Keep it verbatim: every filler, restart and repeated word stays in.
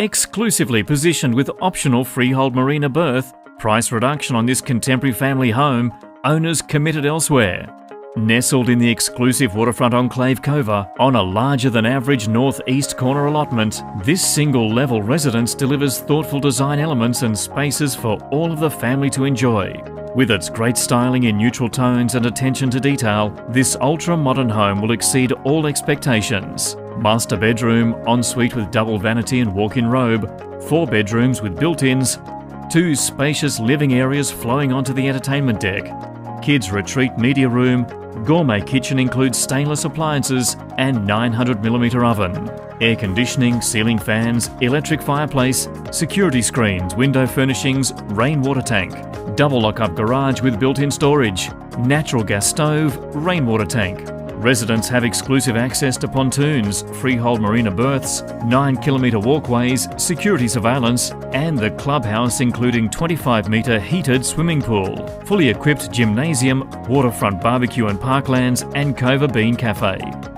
Exclusively positioned with optional freehold marina berth, price reduction on this contemporary family home, owners committed elsewhere. Nestled in the exclusive waterfront enclave Cova, on a larger than average northeast corner allotment, this single-level residence delivers thoughtful design elements and spaces for all of the family to enjoy. With its great styling in neutral tones and attention to detail, this ultra-modern home will exceed all expectations. Master bedroom, ensuite with double vanity and walk-in robe, four bedrooms with built-ins, two spacious living areas flowing onto the entertainment deck, kids retreat media room, gourmet kitchen includes stainless appliances and nine hundred millimeter oven, air conditioning, ceiling fans, electric fireplace, security screens, window furnishings, rainwater tank, double lock-up garage with built-in storage, natural gas stove, rainwater tank. Residents have exclusive access to pontoons, freehold marina berths, nine kilometre walkways, security surveillance, and the clubhouse including twenty-five metre heated swimming pool, fully equipped gymnasium, waterfront barbecue and parklands, and Cova Bean Cafe.